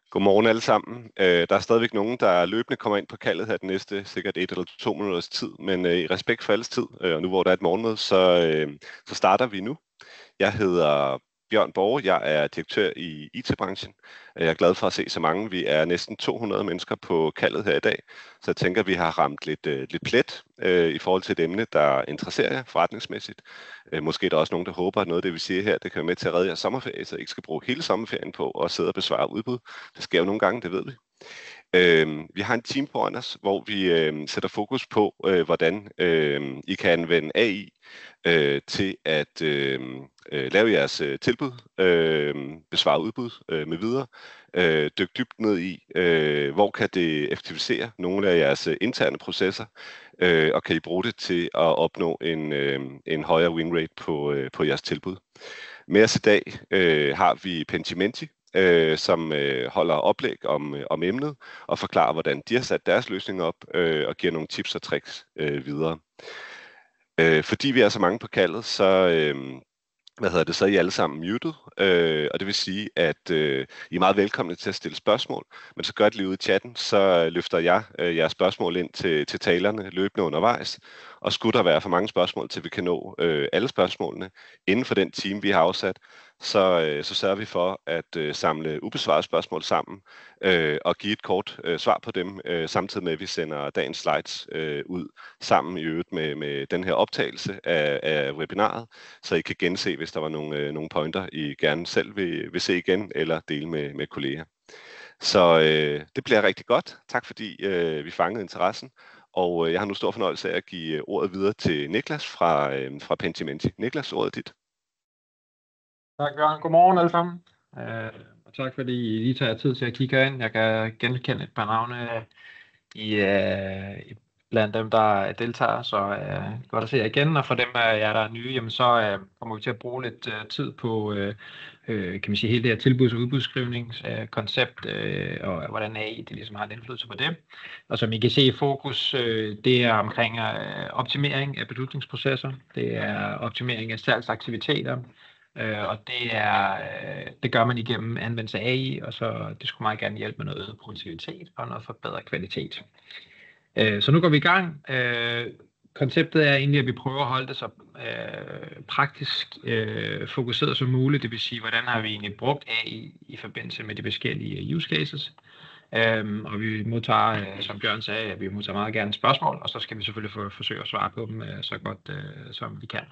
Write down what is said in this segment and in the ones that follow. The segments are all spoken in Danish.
Godmorgen alle sammen. Der er stadigvæk nogen, der løbende kommer ind på kaldet her den næste sikkert 1 eller 2 minutters tid, men i respekt for alles tid, og nu hvor der er et morgenmøde, så starter vi nu. Jeg hedder Bjørn Borge, jeg er direktør i IT-branchen. Jeg er glad for at se så mange. Vi er næsten 200 mennesker på kaldet her i dag, så jeg tænker, at vi har ramt lidt plet i forhold til et emne, der interesserer jer forretningsmæssigt. Måske er der også nogen, der håber, at noget af det, vi siger her, det kan være med til at redde jeres sommerferie, så I ikke skal bruge hele sommerferien på at sidde og besvare udbud. Det sker jo nogle gange, det ved vi. Vi har en team foran os, hvor vi sætter fokus på, hvordan I kan anvende AI til at lave jeres tilbud, besvare udbud med videre, dykke dybt ned i, hvor kan det effektivisere nogle af jeres interne processer, og kan I bruge det til at opnå en højere win rate på jeres tilbud. Med os i dag har vi Pentimenti, som holder oplæg om emnet og forklarer, hvordan de har sat deres løsning op og giver nogle tips og tricks videre. Fordi vi er så mange på kaldet, så er I alle sammen muted, og det vil sige, at I er meget velkomne til at stille spørgsmål, men så gør det lige ude i chatten, så løfter jeg jeres spørgsmål ind til talerne løbende undervejs, og skulle der være for mange spørgsmål til, vi kan nå alle spørgsmålene inden for den time, vi har afsat, så sørger vi for at samle ubesvarede spørgsmål sammen og give et kort svar på dem, samtidig med, at vi sender dagens slides ud sammen i øvrigt med den her optagelse af webinaret, så I kan gense, hvis der var nogle pointer, I gerne selv vil se igen eller dele med kolleger. Så det bliver rigtig godt. Tak fordi vi fangede interessen, og jeg har nu stor fornøjelse af at give ordet videre til Niklas fra Pentimenti. Niklas, ordet er dit. Tak, Bjørn. Godmorgen alle sammen. Og tak fordi I lige tager tid til at kigge ind. Jeg kan genkende et par navne blandt dem, der deltager, så godt at se jer igen. Og for dem af jer, der er nye, jamen, så kommer vi til at bruge lidt tid på kan man sige, hele det her tilbuds- og udbudsskrivningskoncept, og hvordan AI det ligesom har en indflydelse på det. Og som I kan se i fokus, det er omkring optimering af beslutningsprocesser, det er optimering af salgsaktiviteter, og det gør man igennem anvendelse af AI, og så det skulle meget gerne hjælpe med noget øget produktivitet og noget forbedret kvalitet. Så nu går vi i gang. Konceptet er egentlig, at vi prøver at holde det så praktisk fokuseret som muligt, det vil sige, hvordan har vi egentlig brugt AI i forbindelse med de forskellige use cases. Og vi modtager, som Bjørn sagde, vi modtager meget gerne spørgsmål, og så skal vi selvfølgelig forsøge at svare på dem så godt som vi kan.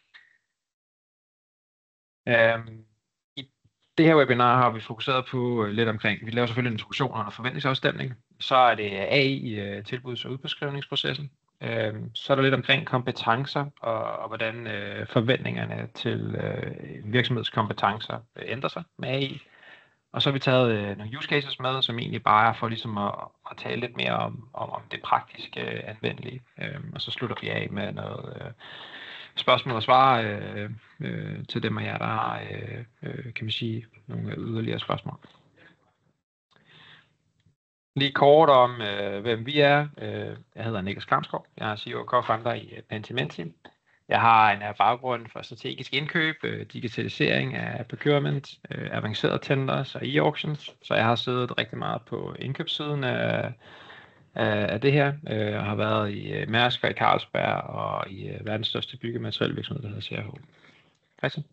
I det her webinar har vi fokuseret på lidt omkring, vi laver selvfølgelig en introduktion og en forventningsafstemning, så er det AI i tilbuds- og udbudsskrivningsprocessen, så er der lidt omkring kompetencer og hvordan forventningerne til virksomhedskompetencer ændrer sig med AI, og så har vi taget nogle use cases med, som egentlig bare er for ligesom at tale lidt mere om det praktiske anvendelige, og så slutter vi af med noget spørgsmål og svar til dem af jer, der har kan man sige, nogle yderligere spørgsmål. Lige kort om, hvem vi er. Jeg hedder Niklas Kramskov. Jeg er CEO og co-founder i Pentimenti. Jeg har en baggrund for strategisk indkøb, digitalisering af procurement, avancerede tenders og e-auctions. Så jeg har siddet rigtig meget på indkøbssiden af det her, og har været i Mærsk og i Carlsberg og i verdens største byggematerielvirksomhed, der hedder CRH. Christian?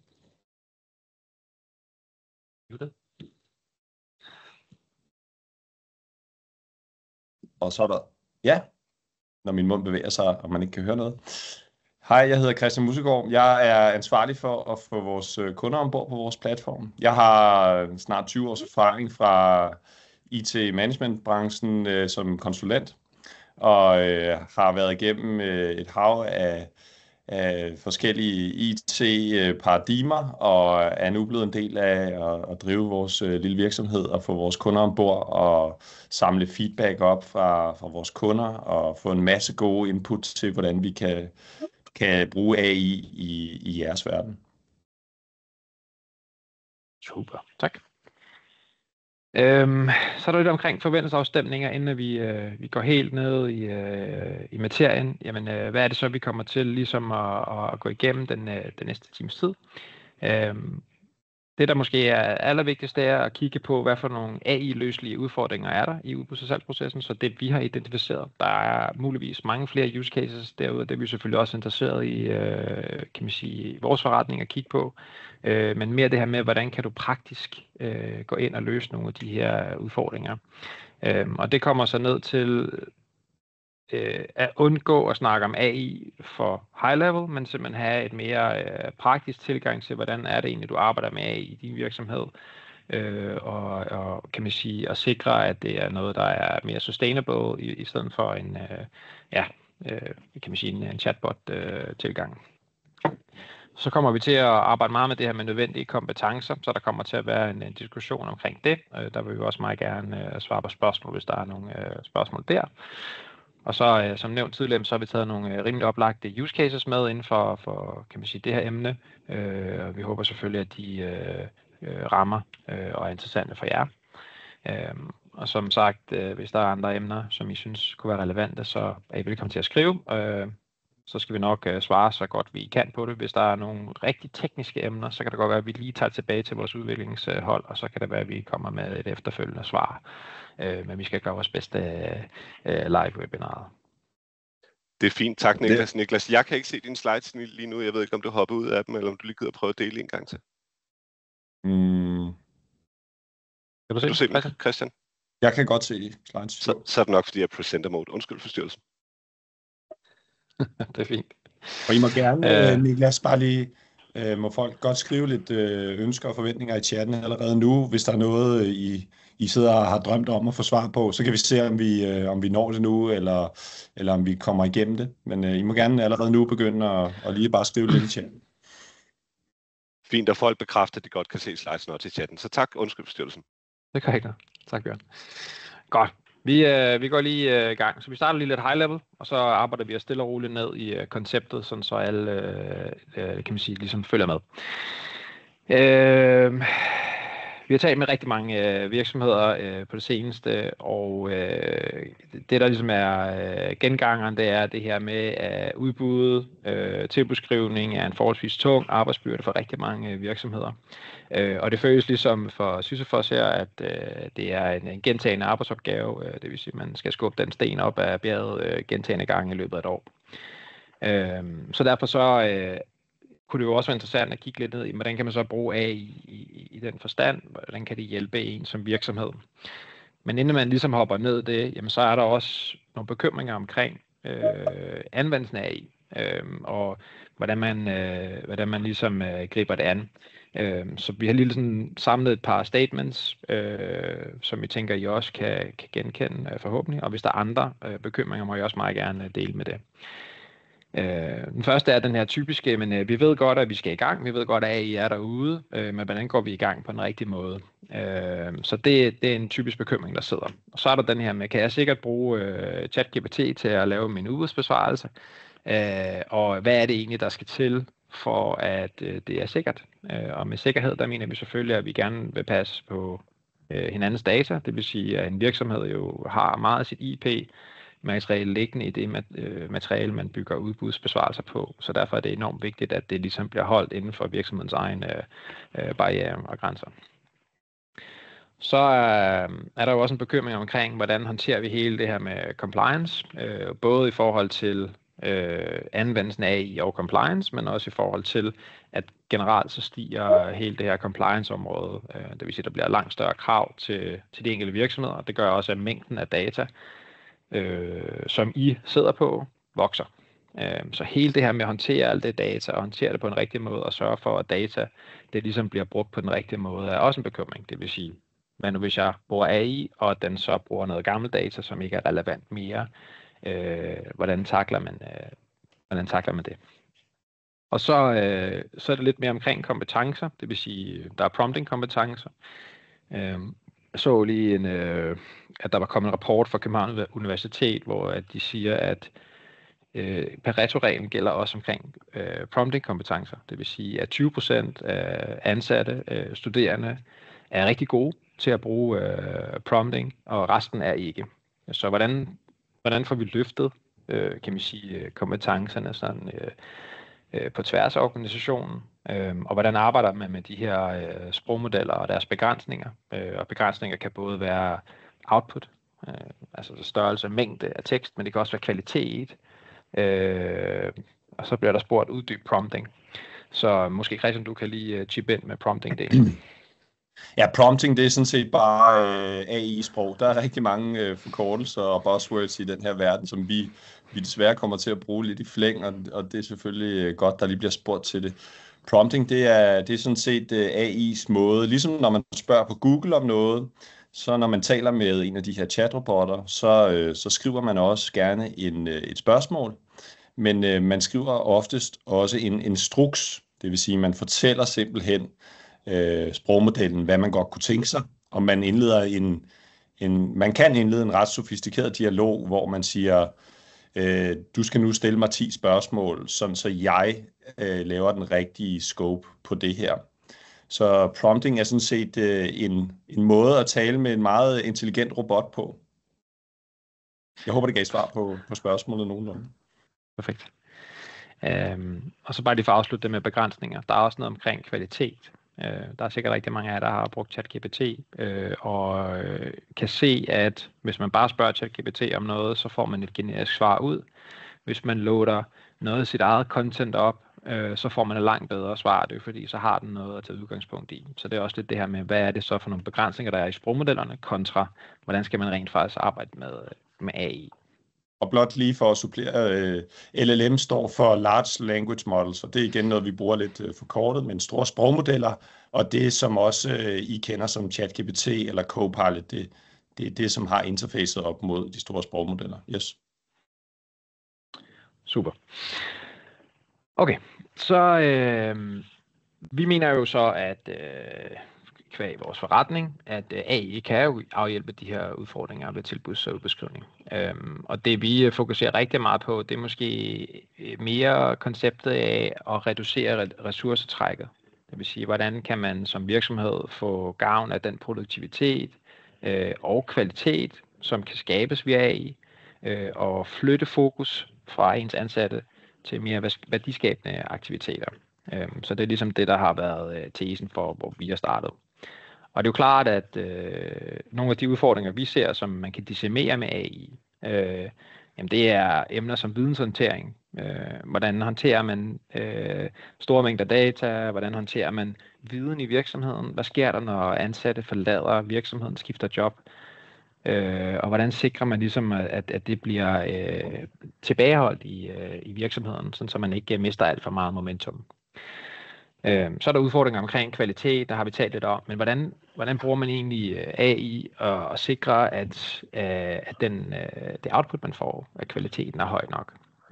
Og så er der, ja, når min mund bevæger sig, og man ikke kan høre noget. Hej, jeg hedder Christian Musegaard. Jeg er ansvarlig for at få vores kunder ombord på vores platform. Jeg har snart 20 års erfaring fra IT-managementbranchen som konsulent, og har været igennem et hav af forskellige IT-paradigmer, og er nu blevet en del af at drive vores lille virksomhed og få vores kunder ombord og samle feedback op fra vores kunder og få en masse gode input til, hvordan vi kan bruge AI i jeres verden. Super, tak. Så er der lidt omkring forventningsafstemninger, inden vi går helt ned i materien. Jamen, hvad er det så, vi kommer til ligesom at gå igennem den næste times tid? Det, der måske er allervigtigst, det er at kigge på, hvad for nogle AI-løselige udfordringer er der i udbuds- og salgsprocessen, så det vi har identificeret. Der er muligvis mange flere use cases derude, det er vi selvfølgelig også interesseret i, kan man sige, vores forretning at kigge på. Men mere det her med, hvordan kan du praktisk gå ind og løse nogle af de her udfordringer. Og det kommer så ned til at undgå at snakke om AI for high level, men simpelthen have et mere praktisk tilgang til, hvordan er det egentlig, du arbejder med AI i din virksomhed, og kan man sige, at sikre, at det er noget, der er mere sustainable, i stedet for en, kan man sige, en chatbot-tilgang. Så kommer vi til at arbejde meget med det her med nødvendige kompetencer, så der kommer til at være en diskussion omkring det. Der vil vi også meget gerne svare på spørgsmål, hvis der er nogle spørgsmål der. Og så, som nævnt tidligere, så har vi taget nogle rimelig oplagte use cases med inden for kan man sige, det her emne. Og vi håber selvfølgelig, at de rammer og er interessante for jer. Og som sagt, hvis der er andre emner, som I synes kunne være relevante, så er I velkommen til at skrive. Så skal vi nok svare så godt vi kan på det. Hvis der er nogle rigtig tekniske emner, så kan det godt være, at vi lige tager tilbage til vores udviklingshold, og så kan det være, at vi kommer med et efterfølgende svar. Men vi skal gøre vores bedste live-webinaret. Det er fint. Tak, Niklas. Niklas, jeg kan ikke se dine slides lige nu. Jeg ved ikke, om du hopper ud af dem, eller om du lige gider prøve at dele en gang til. Kan du se dem, Christian? Jeg kan godt se slides. Så er det nok, fordi jeg er presenter mode. Undskyld forstyrrelsen. Det er fint. Og I må gerne, Niklas, bare lige, må folk godt skrive lidt ønsker og forventninger i chatten allerede nu, hvis der er noget, I sidder og har drømt om at få svar på, så kan vi se, om vi når det nu, eller om vi kommer igennem det. Men I må gerne allerede nu begynde at lige bare skrive lidt i chatten. Fint, at folk bekræfter, at de godt kan se slides til chatten. Så tak, undskyld forstyrrelsen. Det kan ikke noget. Tak, Bjørn. Godt. Vi går lige i gang. Så vi starter lige lidt high level, og så arbejder vi os stille og roligt ned i konceptet, sådan så alle kan man sige, ligesom følger med. Vi har talt med rigtig mange virksomheder på det seneste, og det der ligesom er gengangeren, det er det her med at udbud, tilbudsskrivning er en forholdsvis tung arbejdsbyrde for rigtig mange virksomheder. Og det føles ligesom for Sisyfos her, at det er en gentagende arbejdsopgave, det vil sige, at man skal skubbe den sten op af bjerget gentagende gange i løbet af et år. Så derfor så kunne det jo også være interessant at kigge lidt ned i, hvordan kan man så bruge AI i den forstand, hvordan kan det hjælpe en som virksomhed. Men inden man ligesom hopper ned i det, jamen så er der også nogle bekymringer omkring anvendelsen af AI, og hvordan man ligesom griber det an. Så vi har lige sådan samlet et par statements, som jeg tænker, I også kan genkende forhåbentlig, og hvis der er andre bekymringer, må I også meget gerne dele med det. Den første er den her typiske, men vi ved godt, at vi skal i gang. Vi ved godt, at AI er derude, men hvordan går vi i gang på den rigtige måde? Så det er en typisk bekymring, der sidder. Og så er der den her med, kan jeg sikkert bruge ChatGPT til at lave min udbudsbesvarelse? Og hvad er det egentlig, der skal til for, at det er sikkert? Og med sikkerhed, der mener vi selvfølgelig, at vi gerne vil passe på hinandens data. Det vil sige, at en virksomhed jo har meget af sit IP-materiale liggende i det materiale, man bygger udbudsbesvarelser på. Så derfor er det enormt vigtigt, at det ligesom bliver holdt inden for virksomhedens egen barriere og grænser. Så er der jo også en bekymring omkring, hvordan håndterer vi hele det her med compliance, både i forhold til anvendelsen af AI og compliance, men også i forhold til, at generelt så stiger hele det her compliance-område. Det vil sige, at der bliver langt større krav til de enkelte virksomheder. Det gør også, at mængden af data, som I sidder på, vokser. Så hele det her med at håndtere alt det data, og håndtere det på en rigtig måde, og sørge for, at data det ligesom bliver brugt på den rigtige måde, er også en bekymring. Det vil sige, hvad nu hvis jeg bruger AI, og den så bruger noget gammel data, som ikke er relevant mere, hvordan takler man det? Og så er det lidt mere omkring kompetencer, det vil sige, der er prompting-kompetencer. Så lige at der var kommet en rapport fra Københavns Universitet, hvor at de siger, at Pareto-reglen gælder også omkring prompting-kompetencer. Det vil sige, at 20% af ansatte studerende er rigtig gode til at bruge prompting, og resten er ikke. Så hvordan får vi løftet, kan man sige, kompetencerne sådan, på tværs af organisationen, Og hvordan arbejder man med de her sprogmodeller og deres begrænsninger? Og begrænsninger kan både være output, altså størrelse og mængde af tekst, men det kan også være kvalitet. Og så bliver der spurgt uddyb prompting. Så måske Christian, du kan lige chip ind med prompting-delen. Ja, prompting, det er sådan set bare AI-sprog. Der er rigtig mange forkortelser og buzzwords i den her verden, som vi desværre kommer til at bruge lidt i flæng, og det er selvfølgelig godt, der lige bliver spurgt til det. Prompting, det er sådan set AI's måde. Ligesom når man spørger på Google om noget, så når man taler med en af de her chatrobotter, så skriver man også gerne et spørgsmål. Men man skriver oftest også en instruks, det vil sige, man fortæller simpelthen sprogmodellen, hvad man godt kunne tænke sig, og man indleder man kan indlede en ret sofistikeret dialog, hvor man siger, du skal nu stille mig 10 spørgsmål, sådan så jeg laver den rigtige scope på det her. Så prompting er sådan set en måde at tale med en meget intelligent robot på. Jeg håber, det gav svar på spørgsmålet nogenlunde. Perfekt. Og så bare lige for at afslutte det med begrænsninger. Der er også noget omkring kvalitet. Der er sikkert rigtig mange af jer, der har brugt ChatGPT, og kan se, at hvis man bare spørger ChatGPT om noget, så får man et generisk svar ud. Hvis man loader noget af sit eget content op, så får man et langt bedre svar, det er fordi så har den noget at tage udgangspunkt i. Så det er også lidt det her med, hvad er det så for nogle begrænsninger, der er i sprogmodellerne, kontra hvordan skal man rent faktisk arbejde med AI. Og blot lige for at supplere, LLM står for Large Language Models, og det er igen noget, vi bruger lidt forkortet, men store sprogmodeller, og det som også I kender som ChatGPT eller Copilot, det er det, som har interfacet op mod de store sprogmodeller. Yes. Super. Okay, så vi mener jo så, at kvæg i vores forretning, at AI kan jo afhjælpe de her udfordringer ved tilbuds- og udbeskrivning. Og det vi fokuserer rigtig meget på, det er måske mere konceptet af at reducere ressourcetrækket. Det vil sige, hvordan kan man som virksomhed få gavn af den produktivitet og kvalitet, som kan skabes via AI, og flytte fokus fra ens ansatte til mere værdiskabende aktiviteter. Så det er ligesom det, der har været tesen for, hvor vi har startet. Og det er jo klart, at nogle af de udfordringer, vi ser, som man kan decimere med AI, jamen det er emner som videnshåndtering. Hvordan håndterer man store mængder data? Hvordan håndterer man viden i virksomheden? Hvad sker der, når ansatte forlader virksomheden, skifter job? Og hvordan sikrer man ligesom, at det bliver tilbageholdt i virksomheden, sådan så man ikke mister alt for meget momentum? Så er der udfordringer omkring kvalitet, der har vi talt lidt om, men hvordan bruger man egentlig AI og sikrer, at det output, man får, at kvaliteten er høj nok?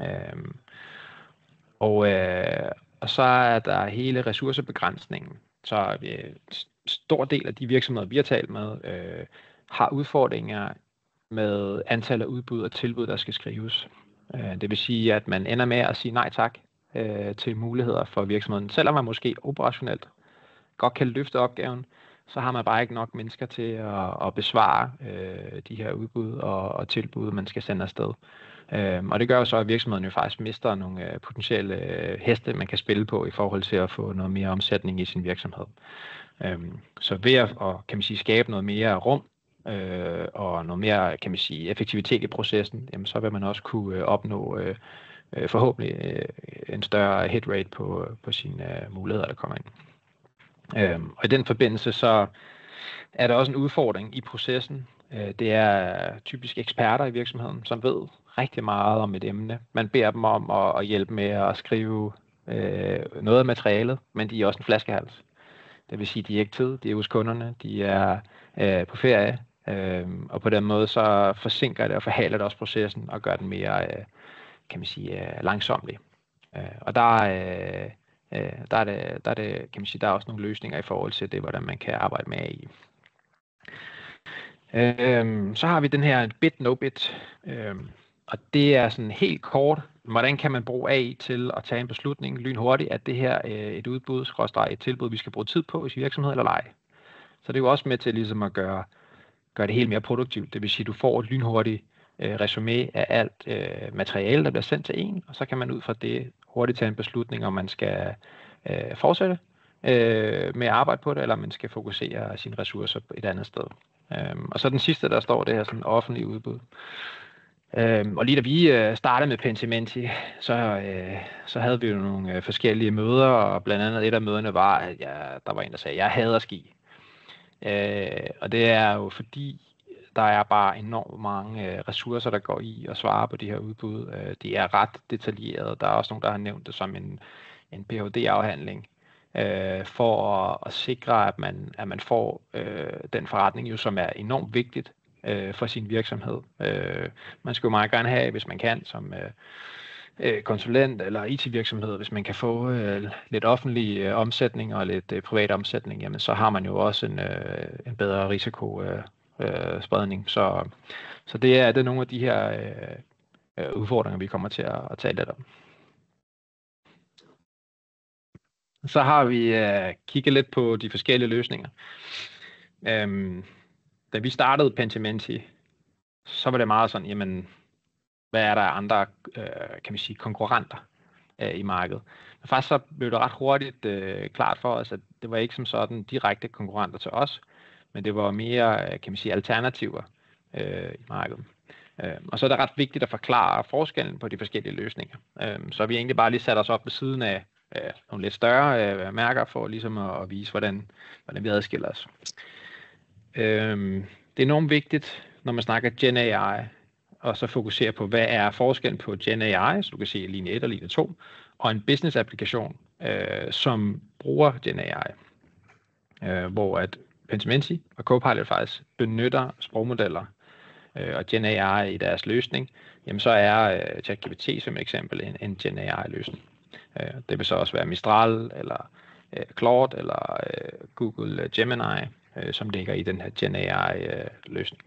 Og så er der hele ressourcebegrænsningen. Så en stor del af de virksomheder, vi har talt med, har udfordringer med antallet af udbud og tilbud, der skal skrives. Det vil sige, at man ender med at sige nej tak til muligheder for virksomheden. Selvom man måske operationelt godt kan løfte opgaven, så har man bare ikke nok mennesker til at besvare de her udbud og tilbud, man skal sende afsted. Og det gør jo så, at virksomheden jo faktisk mister nogle potentielle heste, man kan spille på i forhold til at få noget mere omsætning i sin virksomhed. Så ved at kan man sige, skabe noget mere rum og noget mere kan man sige, effektivitet i processen, jamen, så vil man også kunne opnå forhåbentlig en større hit rate på sine muligheder, der kommer ind. Og i den forbindelse så er der også en udfordring i processen. Det er typisk eksperter i virksomheden, som ved rigtig meget om et emne. Man beder dem om at hjælpe med at skrive noget af materialet, men de er også en flaskehals. Det vil sige, at de er ikke tid, de er hos kunderne, de er på ferie, og på den måde så forsinker det og forhaler det også processen og gør den mere kan man sige, langsomlig. Og der er det, kan man sige, der er også nogle løsninger i forhold til det, hvordan man kan arbejde med AI. Så har vi den her bit no bit, og det er sådan helt kort, hvordan kan man bruge AI til at tage en beslutning lynhurtigt, at det her et udbud, et tilbud, vi skal bruge tid på i virksomheden eller ej. Så det er jo også med til ligesom at gøre det helt mere produktivt. Det vil sige, at du får et lynhurtigt resumé af alt materiale, der bliver sendt til en, og så kan man ud fra det hurtigt tage en beslutning, om man skal fortsætte med at arbejde på det, eller man skal fokusere sine ressourcer et andet sted. Og så den sidste, der står, det her sådan offentlig udbud. Og lige da vi startede med Pentimenti, så havde vi jo nogle forskellige møder, og blandt andet et af møderne var, at der var en, der sagde, at jeg hader ski. Og det er jo fordi, der er bare enormt mange ressourcer, der går i at svare på de her udbud. De er ret detaljerede. Der er også nogen, der har nævnt det som en Ph.D.-afhandling, for at sikre, at man får den forretning, jo, som er enormt vigtigt for sin virksomhed. Man skal jo meget gerne have, hvis man kan, som konsulent eller IT-virksomhed, hvis man kan få lidt offentlig omsætning og lidt privat omsætning, jamen så har man jo også en bedre risikospredning. Så det er nogle af de her udfordringer, vi kommer til at tale lidt om. Så har vi kigget lidt på de forskellige løsninger. Da vi startede Pentimenti, så var det meget sådan, jamen, hvad er der af andre, kan man sige, konkurrenter i markedet. Men faktisk så blev det ret hurtigt klart for os, at det var ikke som sådan direkte konkurrenter til os, men det var mere, kan man sige, alternativer i markedet. Og så er det ret vigtigt at forklare forskellen på de forskellige løsninger. Så vi egentlig bare lige sat os op ved siden af nogle lidt større mærker for ligesom at vise, hvordan vi adskiller os. Det er enormt vigtigt, når man snakker Gen AI, og så fokusere på, hvad er forskellen på Gen AI, så du kan se linje 1 og linje 2, og en business-applikation, som bruger Gen AI, hvor at Pentimenti og Copilot faktisk benytter sprogmodeller og Gen AI i deres løsning, jamen så er ChatGPT som eksempel en Gen AI-løsning. Det vil så også være Mistral, eller Claude, eller Google Gemini, som ligger i den her Gen AI-løsning.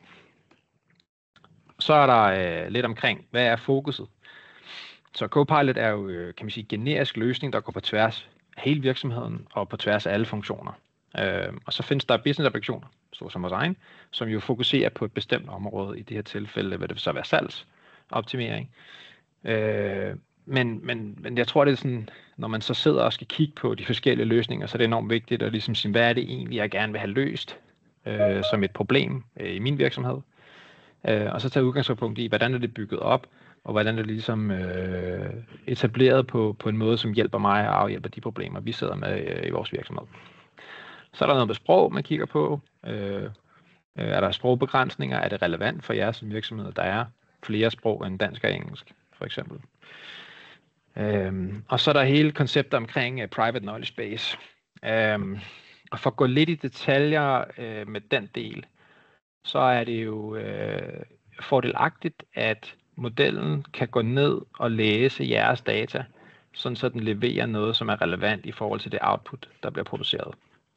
Så er der lidt omkring, hvad er fokuset? Så Copilot er jo, kan man sige, generisk løsning, der går på tværs af hele virksomheden og på tværs af alle funktioner. Og så findes der business-applikationer, som vores egen, som jo fokuserer på et bestemt område. I det her tilfælde vil det så være salgsoptimering. Men jeg tror, det er sådan, når man så sidder og skal kigge på de forskellige løsninger, så er det enormt vigtigt at ligesom sige, hvad er det egentlig, jeg gerne vil have løst som et problem i min virksomhed. Og så tage udgangspunkt i, hvordan er det bygget op, og hvordan er det ligesom etableret på en måde, som hjælper mig at afhjælpe de problemer, vi sidder med i vores virksomhed. Så er der noget med sprog, man kigger på. Er der sprogbegrænsninger? Er det relevant for jer som virksomhed? Der er flere sprog end dansk og engelsk, for eksempel. Og så er der hele konceptet omkring private knowledge base. Og for at gå lidt i detaljer med den del, så er det jo fordelagtigt, at modellen kan gå ned og læse jeres data, sådan så den leverer noget, som er relevant i forhold til det output, der bliver produceret.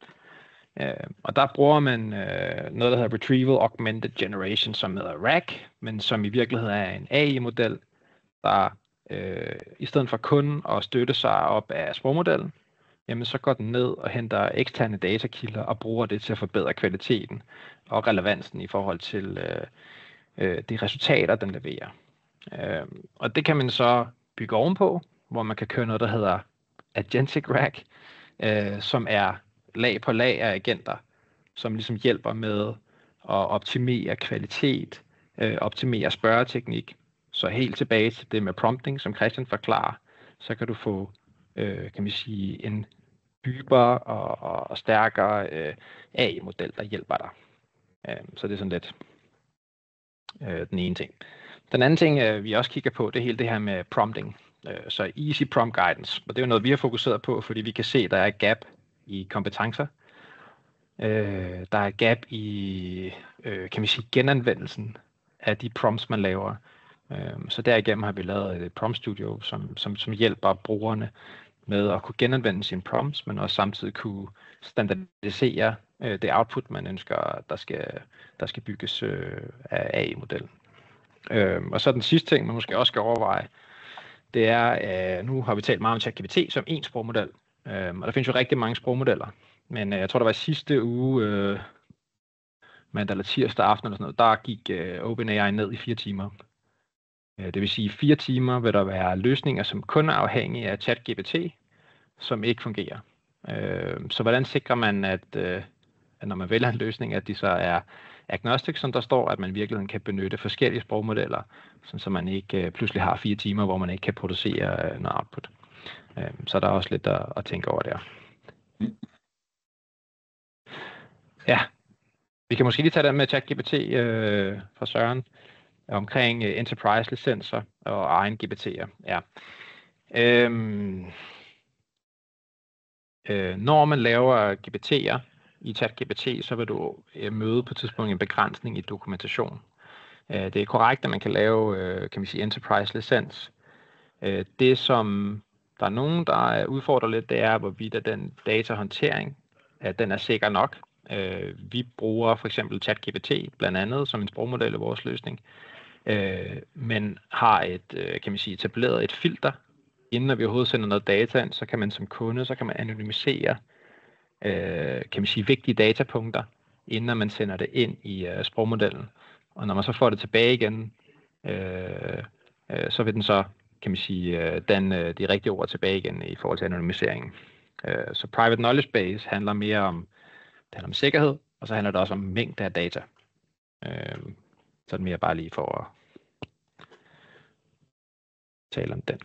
Og der bruger man noget, der hedder Retrieval Augmented Generation, som hedder RAG, men som i virkeligheden er en AI-model, der i stedet for kun at støtte sig op af sprogmodellen, jamen så går den ned og henter eksterne datakilder og bruger det til at forbedre kvaliteten og relevansen i forhold til de resultater, den leverer. Og det kan man så bygge ovenpå, hvor man kan køre noget, der hedder Agentic RAG, som er lag på lag af agenter, som ligesom hjælper med at optimere kvalitet, optimere spørgeteknik. Så helt tilbage til det med prompting, som Christian forklarer, så kan du få, kan man sige, en dybere og stærkere AI-model, der hjælper dig. Så det er sådan lidt den ene ting. Den anden ting, vi også kigger på, det er hele det her med prompting. Så Easy Prompt Guidance, og det er jo noget, vi har fokuseret på, fordi vi kan se, at der er et gap i kompetencer. Der er et gap i, kan man sige, genanvendelsen af de prompts, man laver. Så derigennem har vi lavet et prompt studio, som hjælper brugerne med at kunne genanvende sine prompts, men også samtidig kunne standardisere det output, man ønsker, der skal bygges af AI-modellen. Og så den sidste ting, man måske også skal overveje, det er, nu har vi talt meget om ChatGPT som en sprogmodel, og der findes jo rigtig mange sprogmodeller, men jeg tror, der var sidste uge, mandag eller tirsdag aften eller sådan noget, der gik OpenAI ned i 4 timer. Det vil sige, 4 timer vil der være løsninger, som kun er afhængige af ChatGPT, som ikke fungerer. Så hvordan sikrer man, at når man vælger en løsning, at de så er agnostic, som der står, at man i virkeligheden kan benytte forskellige sprogmodeller, så man ikke pludselig har 4 timer, hvor man ikke kan producere noget output. Så der er også lidt at tænke over der. Ja, vi kan måske lige tage den med ChatGPT fra Søren omkring enterprise-licenser og egen GPT'er. Ja. Når man laver GPT'er i ChatGPT, så vil du møde på et tidspunkt en begrænsning i dokumentation. Det er korrekt, at man kan lave kan man sige, enterprise-licens. Det, som der er nogen, der udfordrer lidt, det er, hvorvidt at den datahåndtering, at den er sikker nok. Vi bruger for eksempel ChatGPT blandt andet som en sprogmodel i vores løsning, men har kan man sige, etableret et filter, inden vi overhovedet sender noget data ind, så kan man som kunde, så kan man anonymisere kan man sige, vigtige datapunkter, inden man sender det ind i sprogmodellen. Og når man så får det tilbage igen, så vil den så, kan man sige, danne de rigtige ord tilbage igen i forhold til anonymiseringen. Så Private Knowledge Base handler mere om sikkerhed, og så handler det også om mængde af data. Så det mere bare lige for at tale om den.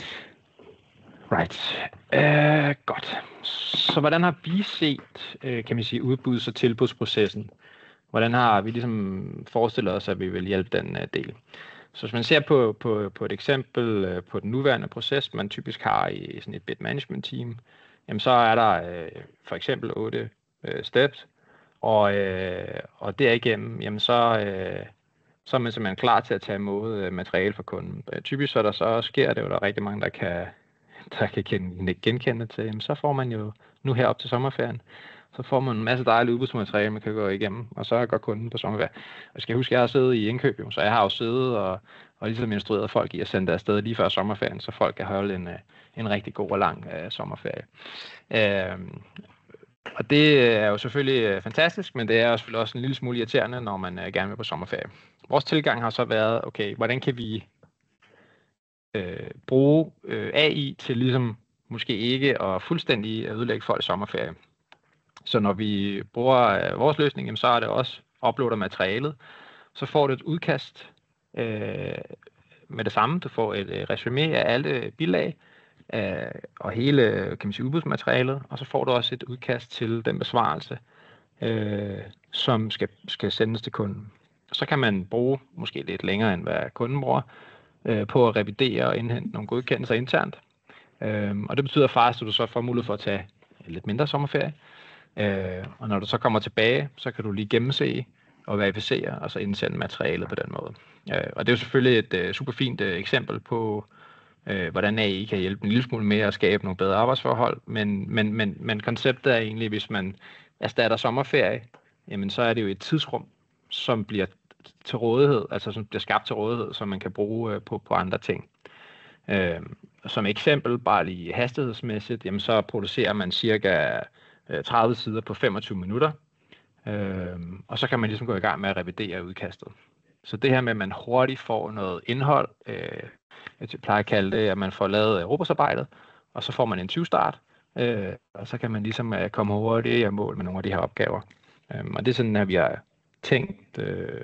Right. Godt. Så hvordan har vi set, kan man sige, udbuds- og tilbudsprocessen? Hvordan har vi ligesom forestillet os, at vi vil hjælpe den del? Så hvis man ser på et eksempel på den nuværende proces, man typisk har i sådan et bid management team, jamen så er der for eksempel 8 steps, og derigennem, jamen så er man simpelthen klar til at tage imod materiale fra kunden. Typisk så der så sker det jo, der er rigtig mange, der kan genkende til, jamen så får man jo nu her op til sommerferien, så får man en masse dejlige udbudsmateriale, man kan gå igennem, og så går kunden på sommerferie. Jeg skal huske, at jeg har siddet i indkøb, så jeg har jo siddet og ligesom instrueret folk i at sende det afsted lige før sommerferien, så folk kan holde en rigtig god og lang sommerferie. Og det er jo selvfølgelig fantastisk, men det er jo selvfølgelig også en lille smule irriterende, når man gerne vil på sommerferie. Vores tilgang har så været, okay, hvordan kan vi bruge AI til ligesom måske ikke at fuldstændig ødelægge folks sommerferie. Så når vi bruger vores løsning, jamen, så er det også uploader materialet, så får du et udkast med det samme. Du får et resumé af alle bilag og hele, kan man sige, udbudsmaterialet, og så får du også et udkast til den besvarelse, som skal sendes til kunden. Så kan man bruge måske lidt længere end hvad kunden bruger på at revidere og indhente nogle godkendelser internt. Og det betyder faktisk, at du så får mulighed for at tage lidt mindre sommerferie. Og når du så kommer tilbage, så kan du lige gennemse og verificere, og så indsende materialet på den måde. Og det er jo selvfølgelig et super fint eksempel på, hvordan AI kan hjælpe en lille smule med at skabe nogle bedre arbejdsforhold. Men konceptet er egentlig, hvis man erstatter sommerferie, jamen så er det jo et tidsrum, som bliver til rådighed, altså som bliver skabt til rådighed, som man kan bruge på andre ting. Som eksempel, bare lige hastighedsmæssigt, jamen så producerer man cirka 30 sider på 25 minutter, og så kan man ligesom gå i gang med at revidere udkastet. Så det her med, at man hurtigt får noget indhold, jeg plejer at kalde det, at man får lavet robotsarbejdet, og så får man en 20-start, og så kan man ligesom komme hurtigt i mål med nogle af de her opgaver. Og det er sådan, at vi har tænkt,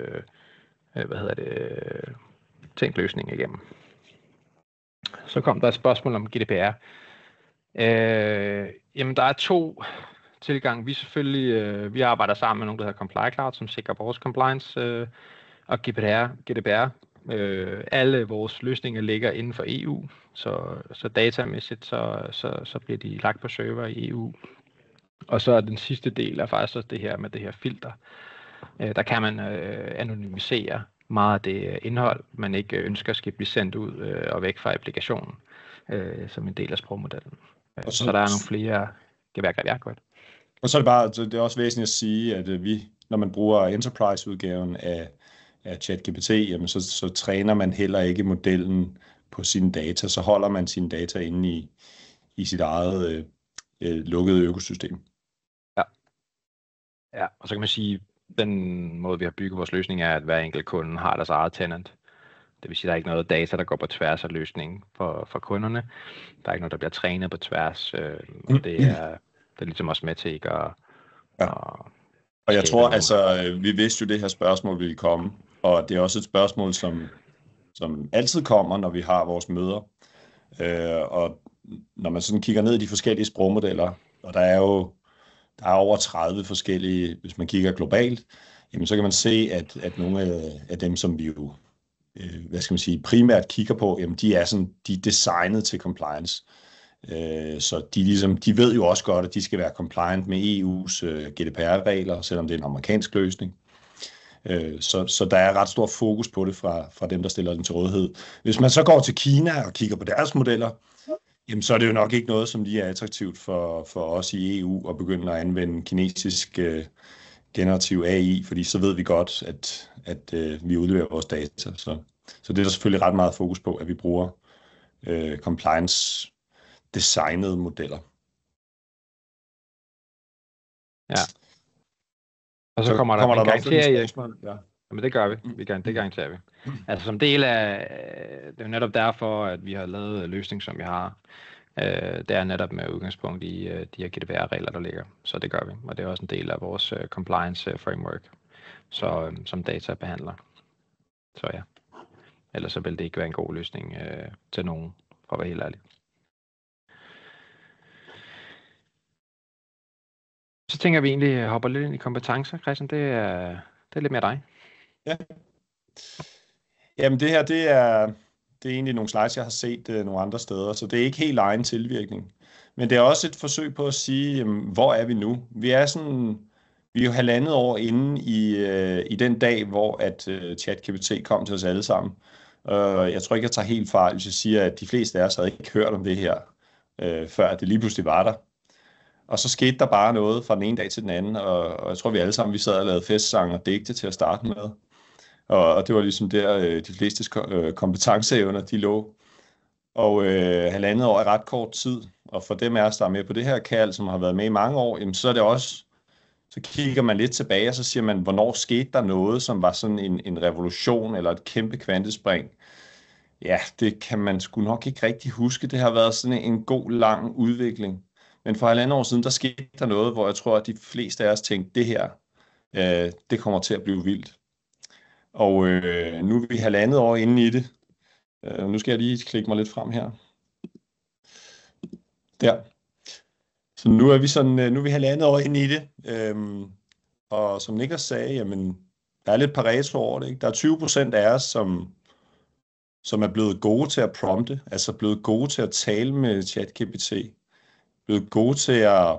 tænkt løsningen igennem. Så kom der et spørgsmål om GDPR. Jamen, der er 2 tilgang. Vi arbejder sammen med nogle, der hedder Comply Cloud, som sikrer vores compliance, og GDPR. Alle vores løsninger ligger inden for EU, så datamæssigt så bliver de lagt på server i EU. Og så er den sidste del er faktisk også det her med det her filter. Der kan man anonymisere meget af det indhold, man ikke ønsker skal blive sendt ud og væk fra applikationen, som en del af sprogmodellen. Så der er nogle flere geværk. Og så er det også væsentligt at sige, at når man bruger Enterprise-udgaven af ChatGPT, jamen så træner man heller ikke modellen på sine data, så holder man sine data inde i sit eget lukkede økosystem. Ja, og så kan man sige, den måde vi har bygget vores løsning er, at hver enkelt kunde har deres eget tenant. Det Det vil sige, at der er ikke noget data, der går på tværs af løsningen for kunderne. Der er ikke noget, der bliver trænet på tværs, og det er ligesom også med til ikke at... Ja. Og jeg tror, altså, vi vidste jo, det her spørgsmål ville komme, og det er også et spørgsmål, som altid kommer, når vi har vores møder. Og når man sådan kigger ned i de forskellige sprogmodeller, og der er over 30 forskellige, hvis man kigger globalt, jamen så kan man se, at nogle af dem, som vi jo primært kigger på, jamen de er designet til compliance. Så de ved jo også godt, at de skal være compliant med EU's GDPR-regler, selvom det er en amerikansk løsning. Så der er ret stor fokus på det fra dem, der stiller den til rådighed. Hvis man så går til Kina og kigger på deres modeller, jamen så er det jo nok ikke noget, som lige er attraktivt for os i EU at begynde at anvende kinesisk generativ AI, fordi så ved vi godt, at vi udleverer vores data. Så det er der selvfølgelig ret meget fokus på, at vi bruger compliance-designede modeller. Ja. Og så kommer der en garanterie. Ja. Jamen det gør vi. Det garanterer vi. Altså som del af, det er jo netop derfor, at vi har lavet løsning, som vi har. Det er netop med udgangspunkt i de her GDPR-regler, der ligger. Så det gør vi. Og det er også en del af vores compliance framework, så, som databehandler. Så ja. Ellers så vil det ikke være en god løsning til nogen, for at være helt ærlig. Så tænker vi egentlig hopper lidt ind i kompetencer, Christian. Det er lidt mere dig. Ja. Jamen det her, det er egentlig nogle slides, jeg har set nogle andre steder, så det er ikke helt egen tilvirkning. Men det er også et forsøg på at sige, jamen, hvor er vi nu? Vi er jo 1,5 år inde i den dag, hvor at ChatGPT kom til os alle sammen. Jeg tror ikke, jeg tager helt fejl, hvis jeg siger, at de fleste af os havde ikke hørt om det her, før det lige pludselig var der. Og så skete der bare noget fra den ene dag til den anden, og jeg tror, vi alle sammen vi sad og lavede festsange og digte til at starte med. Og det var ligesom der, de fleste kompetenceevner, de lå. Og 1,5 år er ret kort tid, og for dem af os, der er med på det her kald, som har været med i mange år, jamen, så er det også, så kigger man lidt tilbage, og så siger man, hvornår skete der noget, som var sådan en revolution eller et kæmpe kvantespring. Ja, det kan man sgu nok ikke rigtig huske. Det har været sådan en god, lang udvikling. Men for 1,5 år siden, der skete der noget, hvor jeg tror, at de fleste af os tænkte, det her, det kommer til at blive vildt. Og nu er vi 1,5 år inde i det. Nu skal jeg lige klikke mig lidt frem her. Der. Så nu er vi 1,5 år inde i det. Og som Niklas sagde, jamen, der er lidt Pareto over det, ikke? Der er 20% af os, som er blevet gode til at prompte, altså blevet gode til at tale med ChatGPT, blevet gode til at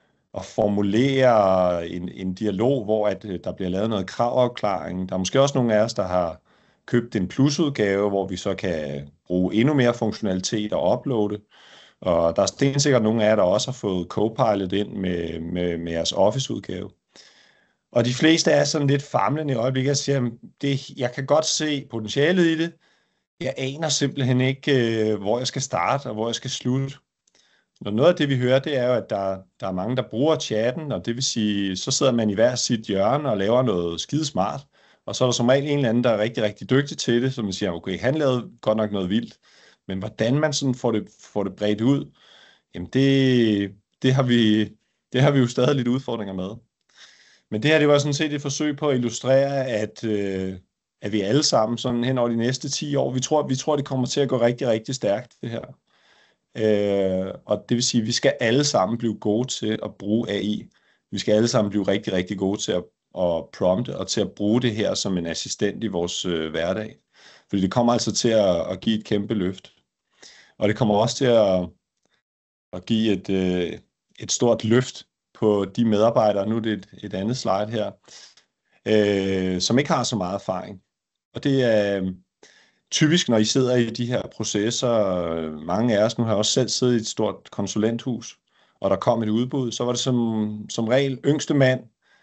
formulere en dialog, hvor at der bliver lavet noget kravafklaring. Der er måske også nogle af os, der har købt en plusudgave, hvor vi så kan bruge endnu mere funktionalitet og uploade. Og der er stensikkert nogle af jer, der også har fået Copilot ind med jeres Office-udgave. Og de fleste er sådan lidt famlende i øjeblikket og siger, jeg kan godt se potentialet i det. Jeg aner simpelthen ikke, hvor jeg skal starte og hvor jeg skal slutte. Og noget af det, vi hører, det er jo, at der er mange, der bruger chatten, og det vil sige, så sidder man i hver sit hjørne og laver noget skidesmart. Og så er der som regel en eller anden, der er rigtig, rigtig dygtig til det, så man siger, okay, han lavede godt nok noget vildt. Men hvordan man sådan får det bredt ud, jamen det har vi jo stadig lidt udfordringer med. Men det her, det var sådan set et forsøg på at illustrere, at vi alle sammen sådan hen over de næste 10 år, vi tror, det kommer til at gå rigtig, rigtig stærkt, det her. Og det vil sige, at vi skal alle sammen blive gode til at bruge AI. Vi skal alle sammen blive rigtig, rigtig gode til at prompte og til at bruge det her som en assistent i vores hverdag. Fordi det kommer altså til at give et kæmpe løft. Og det kommer også til at give et stort løft på de medarbejdere, nu er det et andet slide her, som ikke har så meget erfaring. Og det er typisk, når I sidder i de her processer, mange af os, nu har jeg også selv siddet i et stort konsulenthus, og der kom et udbud, så var det som regel yngste mand,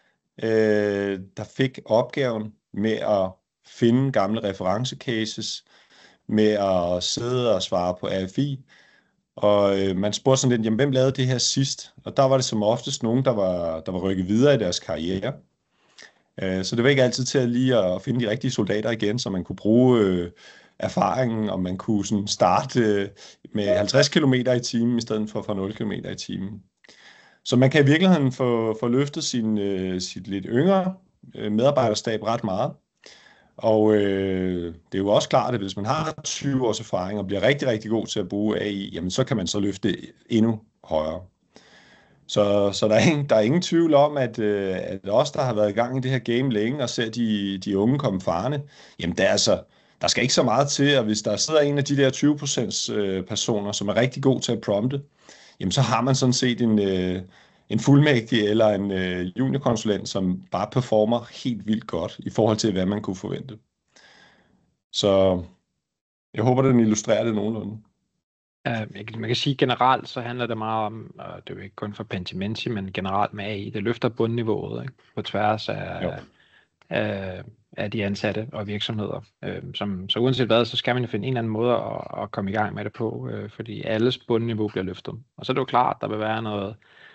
der fik opgaven med at finde gamle referencecases, med at sidde og svare på RFI, og man spurgte sådan lidt, jamen hvem lavede det her sidst? Og der var det som oftest nogen, der var rykket videre i deres karriere. Så det var ikke altid til at lige at finde de rigtige soldater igen, så man kunne bruge erfaringen, om man kunne sådan starte med 50 km i timen, i stedet for 0 km i timen. Så man kan i virkeligheden få løftet sit lidt yngre medarbejderstab ret meget. Og det er jo også klart, at hvis man har 20 års erfaring og bliver rigtig, rigtig god til at bruge AI, jamen så kan man så løfte endnu højere. Så der er ingen tvivl om, at os, der har været i gang i det her game længe og ser de unge komme farne, jamen der skal ikke så meget til, og hvis der sidder en af de der 20% personer, som er rigtig god til at prompte, jamen så har man sådan set en fuldmægtig eller en juniorkonsulent, som bare performer helt vildt godt i forhold til, hvad man kunne forvente. Så jeg håber, den illustrerer det nogenlunde. Man kan sige generelt, så handler det meget om, og det er jo ikke kun for Pentimenti, men generelt med AI, det løfter bundniveauet, ikke? På tværs af de ansatte og virksomheder. Så uanset hvad, så skal man jo finde en eller anden måde at komme i gang med det på, fordi alles bundniveau bliver løftet. Og så er det jo klart, der vil være noget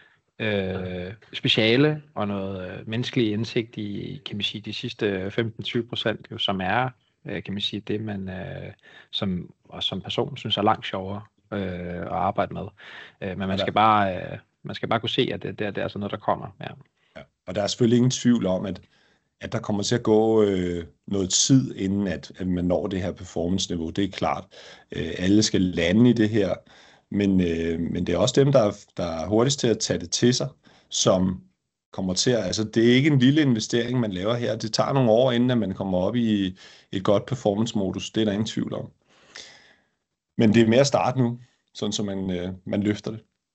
speciale og noget menneskelig indsigt i, kan man sige, de sidste 15-20%, jo, som er, kan man sige, det man som person synes er langt sjovere at arbejde med. Men man skal bare kunne se, at det er sådan noget, der kommer. Ja. Ja. Og der er selvfølgelig ingen tvivl om, at der kommer til at gå noget tid, inden at man når det her performance-niveau. Det er klart. Alle skal lande i det her, men det er også dem, der er hurtigst til at tage det til sig, som kommer til at... Altså, det er ikke en lille investering, man laver her. Det tager nogle år, inden at man kommer op i et godt performance-modus. Det er der ingen tvivl om. Men det er mere at starte nu, sådan så man løfter det.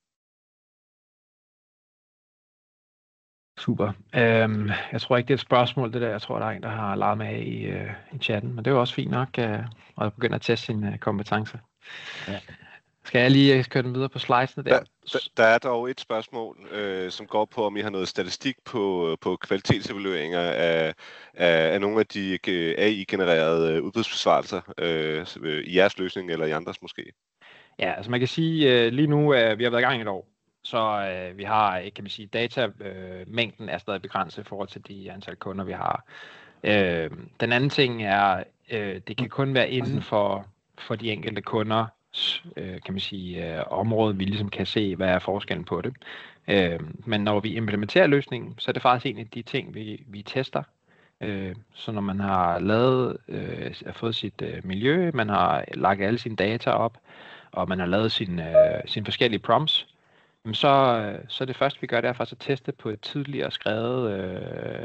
Super. Jeg tror ikke, det er et spørgsmål, det der. Jeg tror, der er en, der har leget med i chatten, men det er jo også fint nok at begynde at teste sine kompetencer. Ja. Skal jeg lige køre den videre på slidesene der? Der er dog et spørgsmål, som går på, om I har noget statistik på kvalitetsevalueringer af nogle af de AI-genererede udbudsbesvarelser i jeres løsning eller i andres måske. Ja, altså man kan sige, lige nu vi har været i gang et år, så vi har, kan man sige, datamængden er stadig begrænset i forhold til de antal kunder, vi har. Den anden ting er, det kan kun være inden for de enkelte kunder, kan man sige, område, vi ligesom kan se, hvad er forskellen på det. Men når vi implementerer løsningen, så er det faktisk en af de ting, vi tester. Så når man har fået sit miljø, man har lagt alle sine data op, og man har lavet sine forskellige prompts, så det første, vi gør, det er faktisk at teste på et tidligere skrevet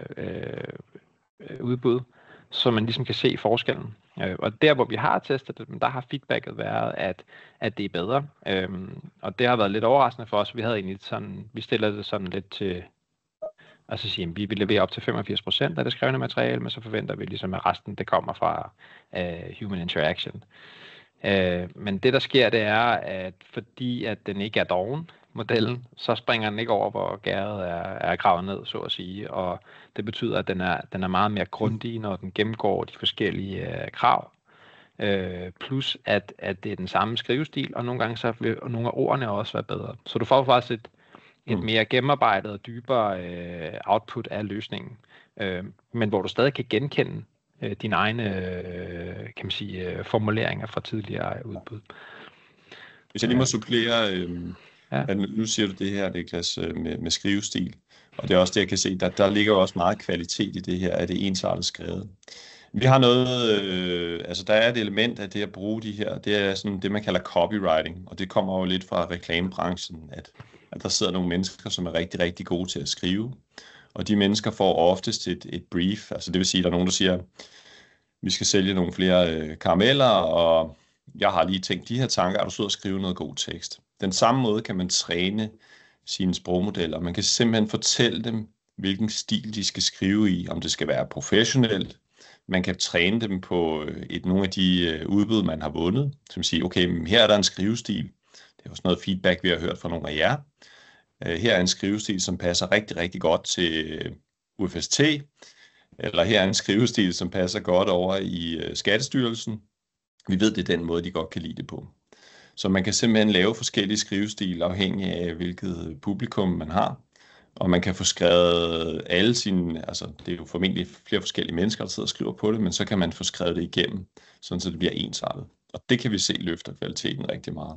udbud, så man ligesom kan se forskellen. Og der, hvor vi har testet det, der har feedbacket været, at det er bedre. Og det har været lidt overraskende for os. Vi stiller det sådan lidt til, altså sige, vi vil levere op til 85% af det skrevne materiale, men så forventer vi ligesom, at resten det kommer fra human interaction. Men det, der sker, det er, at fordi at den ikke er doven, modellen, så springer den ikke over, hvor gærdet er gravet ned, så at sige. Og det betyder, at den er meget mere grundig, når den gennemgår de forskellige krav. Plus, at det er den samme skrivestil, og nogle gange så vil nogle af ordene også være bedre. Så du får faktisk et mere gennemarbejdet og dybere output af løsningen. Men hvor du stadig kan genkende dine egne, kan man sige, formuleringer fra tidligere udbud. Hvis jeg lige må supplere... Ja. Nu siger du det her, Niklas, med skrivestil, og det er også det, jeg kan se, der ligger jo også meget kvalitet i det her, at det er ensartet skrevet. Vi har noget, altså der er et element af det at bruge de her, det er sådan det, man kalder copywriting, og det kommer jo lidt fra reklamebranchen, at der sidder nogle mennesker, som er rigtig, rigtig gode til at skrive, og de mennesker får oftest et brief, altså det vil sige, at der er nogen, der siger, vi skal sælge nogle flere karameller, og jeg har lige tænkt de her tanker, er du sød at skrive noget god tekst. Den samme måde kan man træne sine sprogmodeller. Man kan simpelthen fortælle dem, hvilken stil de skal skrive i, om det skal være professionelt. Man kan træne dem på nogle af de udbud, man har vundet, som siger, okay, her er der en skrivestil. Det er også noget feedback, vi har hørt fra nogle af jer. Her er en skrivestil, som passer rigtig, rigtig godt til UFST, eller her er en skrivestil, som passer godt over i Skattestyrelsen. Vi ved, det er den måde, de godt kan lide det på. Så man kan simpelthen lave forskellige skrivestile afhængig af, hvilket publikum man har. og man kan få skrevet alle sine, altså det er jo formentlig flere forskellige mennesker, der sidder og skriver på det, men så kan man få skrevet det igennem, sådan så det bliver ensartet. Og det kan vi se løfter kvaliteten rigtig meget.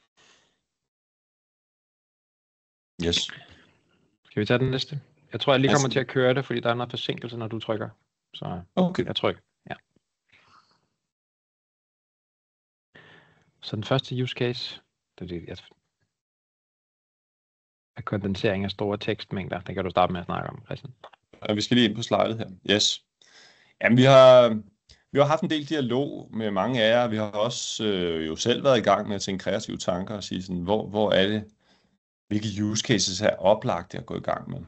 Yes. Skal vi tage den næste? Jeg tror, jeg lige kommer til at køre det, fordi der er noget forsinkelse, når du trykker. Så okay. Jeg trykker. Ja. Så den første use case, det er kondensering af store tekstmængder. Det kan du starte med at snakke om, Christian. Ja, vi skal lige ind på slidet her. Yes. Jamen, vi har haft en del dialog med mange af jer. Vi har også jo selv været i gang med at tænke kreative tanker og sige sådan, hvor er det, hvilke use cases er oplagt at gå i gang med.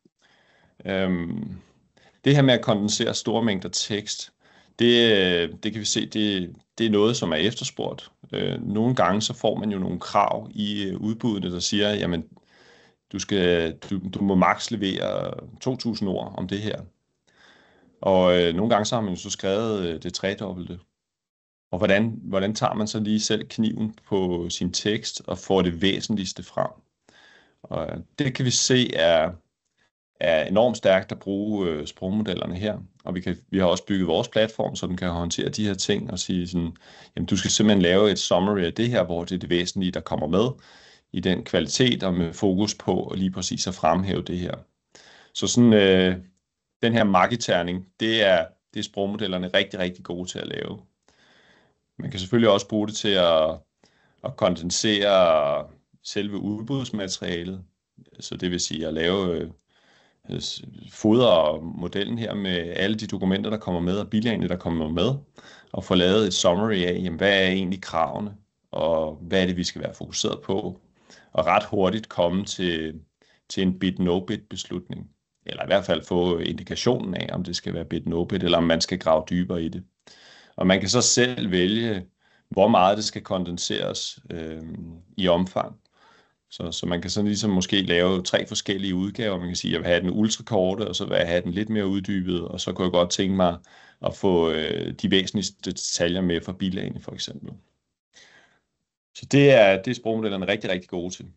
Det her med at kondensere store mængder tekst, det kan vi se, det er noget, som er efterspurgt. Nogle gange så får man jo nogle krav i udbuddene, der siger, jamen, du må maks levere 2.000 ord om det her. Og nogle gange så har man jo så skrevet det tredobbelte. Og hvordan tager man så lige selv kniven på sin tekst og får det væsentligste frem? Og det kan vi se er enormt stærkt at bruge sprogmodellerne her. Og vi har også bygget vores platform, så den kan håndtere de her ting og sige sådan, jamen du skal simpelthen lave et summary af det her, hvor det er det væsentlige, der kommer med i den kvalitet og med fokus på lige præcis at fremhæve det her. Så sådan den her marketerning, det er sprogmodellerne rigtig, rigtig gode til at lave. Man kan selvfølgelig også bruge det til at kondensere selve udbudsmaterialet. Så det vil sige at lave fodre modellen her med alle de dokumenter, der kommer med, og bilagene, der kommer med, og få lavet et summary af, jamen, hvad er egentlig kravene, og hvad er det, vi skal være fokuseret på, og ret hurtigt komme til en bid-no-bid beslutning, eller i hvert fald få indikationen af, om det skal være bid-no-bid, eller om man skal grave dybere i det. Og man kan så selv vælge, hvor meget det skal kondenseres i omfang. Så man kan sådan ligesom måske lave 3 forskellige udgaver. Man kan sige, at jeg vil have den ultrakorte, og så vil jeg have den lidt mere uddybet, og så kunne jeg godt tænke mig at få de væsentligste detaljer med fra bilagene for eksempel. Så det er sprogmodellerne rigtig, rigtig gode til.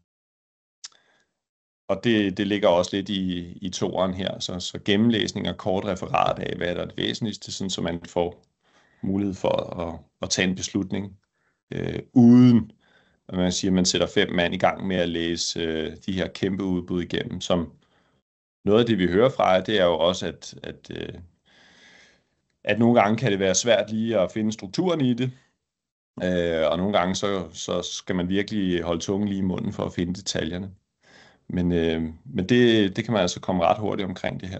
Og det ligger også lidt i toeren her, så gennemlæsning og kort referat af, hvad der er det væsentligste, sådan, så man får mulighed for at tage en beslutning uden man siger, at man sætter 5 mand i gang med at læse de her kæmpe udbud igennem. Som noget af det, vi hører fra, det er jo også, at nogle gange kan det være svært lige at finde strukturen i det. Og nogle gange så skal man virkelig holde tungen lige i munden for at finde detaljerne. Men det kan man altså komme ret hurtigt omkring det her.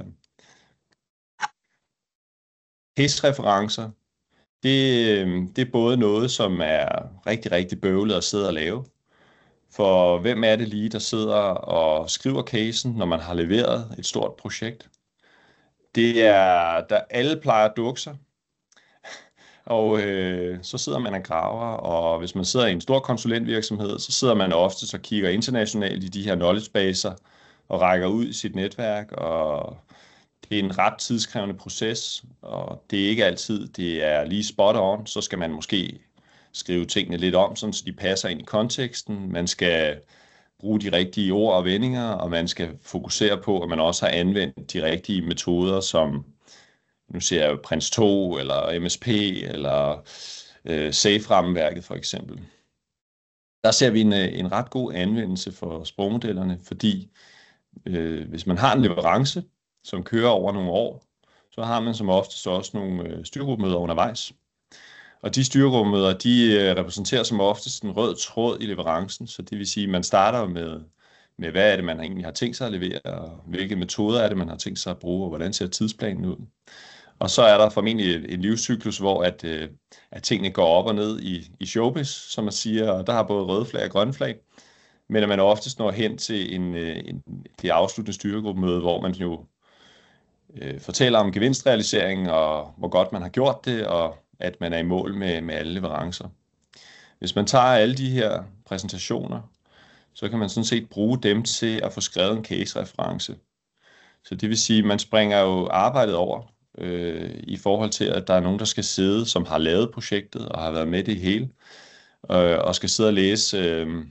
Case-referencer. Det er både noget, som er rigtig, rigtig bøvlet at sidde og lave. For hvem er det lige, der sidder og skriver casen, når man har leveret et stort projekt? Det er, der alle plejer at dukke sig. Og så sidder man og graver, og hvis man sidder i en stor konsulentvirksomhed, så sidder man ofte og kigger internationalt i de her knowledge-baser og rækker ud i sit netværk, og det er en ret tidskrævende proces, og det er ikke altid, det er lige spot on. Så skal man måske skrive tingene lidt om, så de passer ind i konteksten. Man skal bruge de rigtige ord og vendinger, og man skal fokusere på, at man også har anvendt de rigtige metoder, som nu ser jeg Prins 2, eller MSP, eller SAFE-rammeværket for eksempel. Der ser vi en ret god anvendelse for sprogmodellerne, fordi hvis man har en leverance, som kører over nogle år, så har man som oftest også nogle styregruppemøder undervejs. Og de styregruppemøder, de repræsenterer som oftest en rød tråd i leverancen, så det vil sige, at man starter med hvad er det, man egentlig har tænkt sig at levere, og hvilke metoder er det, man har tænkt sig at bruge, og hvordan ser tidsplanen ud. Og så er der formentlig en livscyklus, hvor at tingene går op og ned i showbiz, som man siger, og der har både røde flag og grønne flag, men at man oftest når hen til det afsluttende styregruppemøde, hvor man jo fortæller om gevinstrealisering, og hvor godt man har gjort det, og at man er i mål med alle leverancer. Hvis man tager alle de her præsentationer, så kan man sådan set bruge dem til at få skrevet en case-reference. Så det vil sige, at man springer jo arbejdet over i forhold til, at der er nogen, der skal sidde, som har lavet projektet og har været med det hele, og skal sidde og læse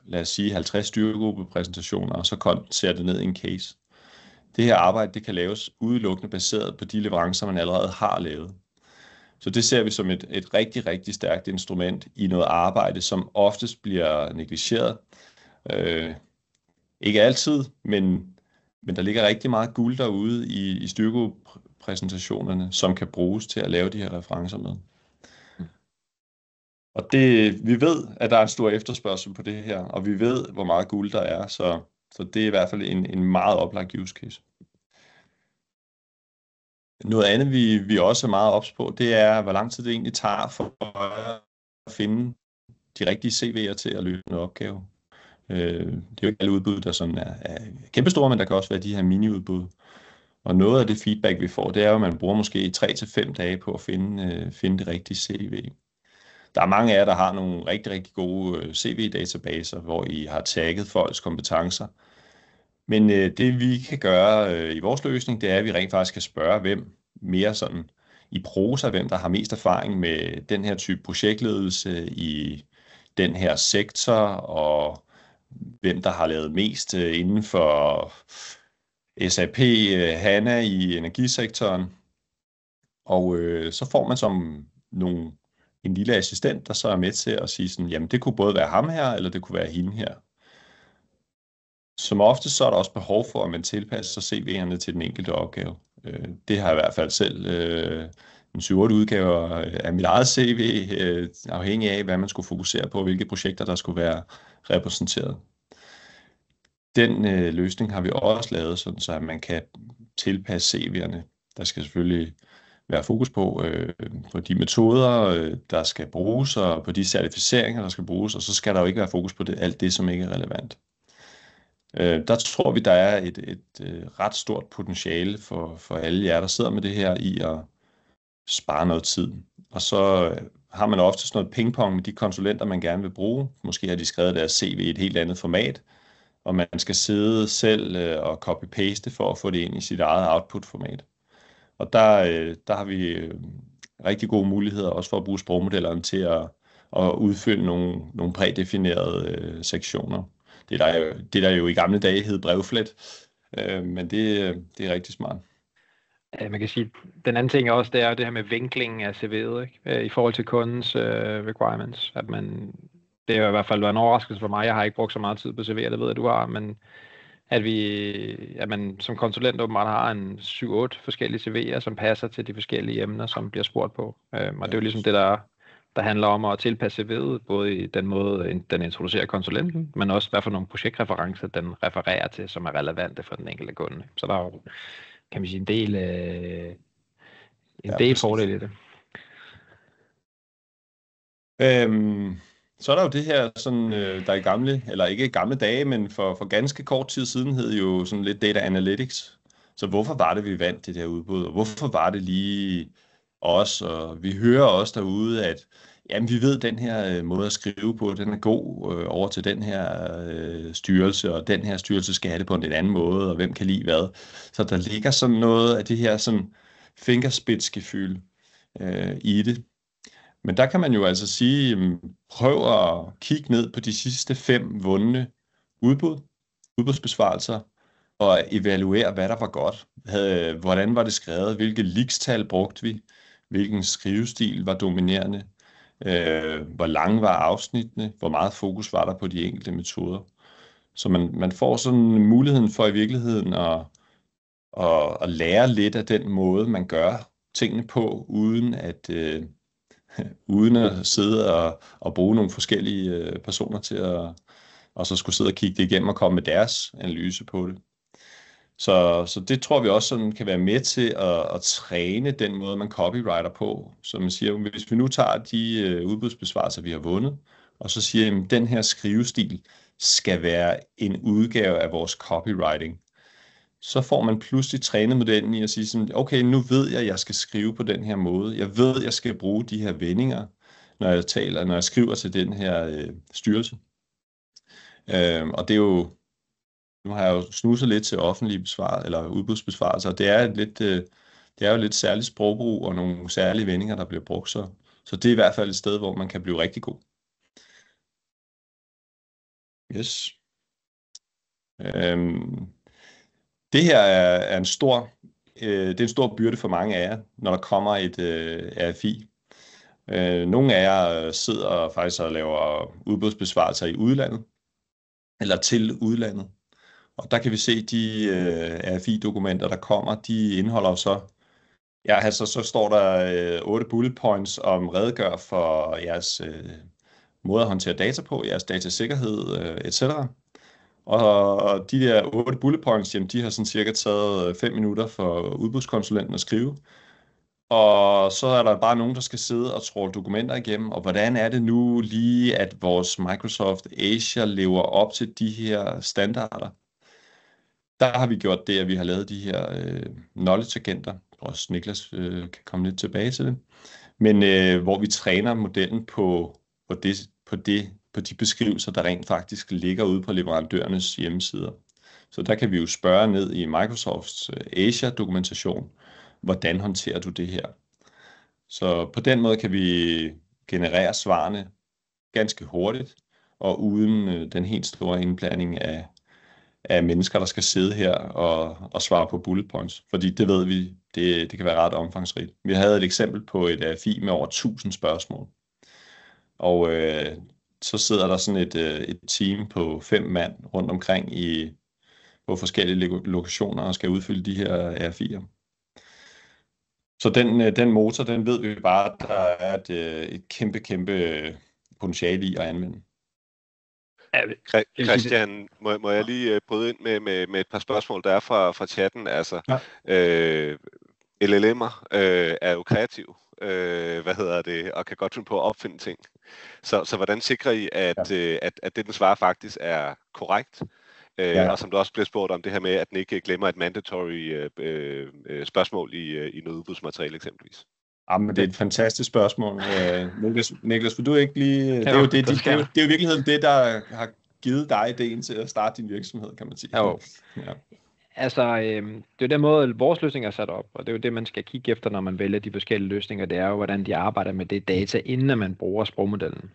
lad os sige 50 styregrupepræsentationer, og så kondenserer det ned i en case. Det her arbejde, det kan laves udelukkende baseret på de leverancer, man allerede har lavet. Så det ser vi som et rigtig, rigtig stærkt instrument i noget arbejde, som oftest bliver negligeret. Ikke altid, men der ligger rigtig meget guld derude i styrkegrupepræsentationerne, som kan bruges til at lave de her referencer med. Og vi ved, at der er en stor efterspørgsel på det her, og vi ved, hvor meget guld der er, så det er i hvert fald en meget oplagt use case. Noget andet, vi også er meget ops på, det er, hvor lang tid det egentlig tager for at finde de rigtige CV'er til at løse en opgave. Det er jo ikke alle udbud, der sådan er kæmpestore, men der kan også være de her mini-udbud. Og noget af det feedback, vi får, det er jo, at man bruger måske 3 til 5 dage på at finde det rigtige CV. Der er mange af jer, der har nogle rigtig, rigtig gode CV-databaser, hvor I har tagget folks kompetencer. Men det vi kan gøre i vores løsning, det er, at vi rent faktisk kan spørge, hvem mere sådan i prosa, hvem der har mest erfaring med den her type projektledelse i den her sektor, og hvem der har lavet mest inden for SAP HANA i energisektoren. Og så får man som en lille assistent, der så er med til at sige sådan, jamen det kunne både være ham her, eller det kunne være hende her. Som ofte så er der også behov for, at man tilpasser CV'erne til den enkelte opgave. Det har jeg i hvert fald selv en 7-8 udgaver af mit eget CV, afhængig af, hvad man skulle fokusere på, hvilke projekter der skulle være repræsenteret. Den løsning har vi også lavet, sådan så at man kan tilpasse CV'erne. Der skal selvfølgelig være fokus på de metoder, der skal bruges, og på de certificeringer, der skal bruges, og så skal der jo ikke være fokus på alt det, som ikke er relevant. Der tror vi, der er et ret stort potentiale for alle jer, der sidder med det her i at spare noget tid. Og så har man ofte sådan noget pingpong med de konsulenter, man gerne vil bruge. Måske har de skrevet deres CV i et helt andet format, og man skal sidde selv og copy-paste for at få det ind i sit eget output-format. Og der har vi rigtig gode muligheder også for at bruge sprogmodellerne til at udfylde nogle prædefinerede sektioner. Det der jo i gamle dage hed brevflet, men det er rigtig smart. Ja, man kan sige, den anden ting også, det er det her med vinkling af CV'et, ikke? I forhold til kundens requirements. Det er i hvert fald en overraskelse for mig. Jeg har ikke brugt så meget tid på CV'er, det ved jeg, du har, men at man som konsulent åbenbart har en 7-8 forskellige CV'er, som passer til de forskellige emner, som bliver spurgt på. Og det er jo ligesom det, der handler om at tilpasse CV'et, både i den måde, den introducerer konsulenten, men også hvad for nogle projektreferencer, den refererer til, som er relevante for den enkelte kunde. Så der er jo, kan man sige, en del fordele i det. Så er der jo det her, sådan, der i gamle, eller ikke gamle dage, men for ganske kort tid siden hed jo sådan lidt data analytics. Så hvorfor var det, vi vandt det der udbud, og hvorfor var det lige os? Og vi hører også derude, at jamen, vi ved, at den her måde at skrive på, den er god over til den her styrelse, og den her styrelse skal have det på en lidt anden måde, og hvem kan lide hvad. Så der ligger sådan noget af det her sådan fingerspidsgefühl i det. Men der kan man jo altså sige, prøv at kigge ned på de sidste 5 vundne udbudsbesvarelser, og evaluere, hvad der var godt. Hvordan var det skrevet? Hvilke leakstal brugte vi? Hvilken skrivestil var dominerende? Hvor lange var afsnittene? Hvor meget fokus var der på de enkelte metoder? Så man får sådan muligheden for i virkeligheden at lære lidt af den måde, man gør tingene på, uden at sidde og bruge nogle forskellige personer til og så skulle sidde og kigge det igennem og komme med deres analyse på det. Så det tror vi også sådan kan være med til at træne den måde, man copywriter på. Så man siger, hvis vi nu tager de udbudsbesvarelser, vi har vundet, og så siger, at den her skrivestil skal være en udgave af vores copywriting, så får man pludselig trænet modellen i at sige sådan, okay, nu ved jeg, at jeg skal skrive på den her måde. Jeg ved, at jeg skal bruge de her vendinger, når jeg skriver til den her styrelse. Og det er jo, nu har jeg jo snuset lidt til offentlige eller udbudsbesvarelser, og det er jo lidt særligt sprogbrug og nogle særlige vendinger, der bliver brugt. Så det er i hvert fald et sted, hvor man kan blive rigtig god. Yes. Det her er en stor, det er en stor byrde for mange af jer, når der kommer et RFI. Nogle af jer sidder faktisk og laver udbudsbesvarelser i udlandet, eller til udlandet. Og der kan vi se, de RFI-dokumenter, der kommer, de indeholder så, ja, altså så står der 8 bullet points om redegør for jeres måde at håndtere data på, jeres datasikkerhed, etc. Og de der 8 bullet points, jamen, de har sådan cirka taget 5 minutter for udbudskonsulenten at skrive. Og så er der bare nogen, der skal sidde og tråle dokumenter igennem, og hvordan er det nu lige, at vores Microsoft Azure lever op til de her standarder? Der har vi gjort det, at vi har lavet de her knowledge-agenter. Også Niklas kan komme lidt tilbage til det. Men hvor vi træner modellen på de beskrivelser, der rent faktisk ligger ude på leverandørernes hjemmesider. Så der kan vi jo spørge ned i Microsofts Azure-dokumentation, hvordan håndterer du det her? Så på den måde kan vi generere svarene ganske hurtigt, og uden den helt store indblanding af mennesker, der skal sidde her og svare på bullet points. Fordi det ved vi, det kan være ret omfangsrigt. Vi havde et eksempel på et RFI med over 1000 spørgsmål. Og så sidder der sådan et team på 5 mand rundt omkring på forskellige lokationer og skal udfylde de her RFI'er. Så den motor, den ved vi bare, at der er et kæmpe potentiale i at anvende. Christian, må jeg lige bryde ind med et par spørgsmål, der er fra chatten? Altså, ja. LLM'er er jo kreative, og kan godt finde på at opfinde ting. Så hvordan sikrer I, at det, den svarer, faktisk er korrekt? Ja. Og som du også bliver spurgt om, det her med, at den ikke glemmer et mandatory spørgsmål i noget udbudsmateriale eksempelvis. Jamen, det er et fantastisk spørgsmål. Niklas, vil du ikke lige... Det er jo det er jo i virkeligheden det, der har givet dig ideen til at starte din virksomhed, kan man sige. Jo. Ja. Altså, det er den måde, vores løsning er sat op, og det er jo det, man skal kigge efter, når man vælger de forskellige løsninger. Det er jo, hvordan de arbejder med det data, inden man bruger sprogmodellen.